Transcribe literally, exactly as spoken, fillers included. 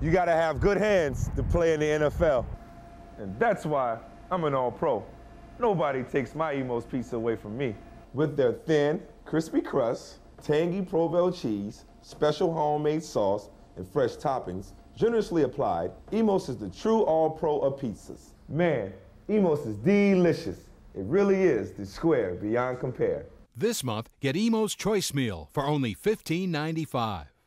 You gotta have good hands to play in the N F L. And that's why I'm an all-pro. Nobody takes my Imo's pizza away from me. With their thin, crispy crust, tangy Provel cheese, special homemade sauce, and fresh toppings, generously applied, Imo's is the true all-pro of pizzas. Man, Imo's is delicious. It really is the square beyond compare. This month, get Imo's Choice Meal for only fifteen ninety-five.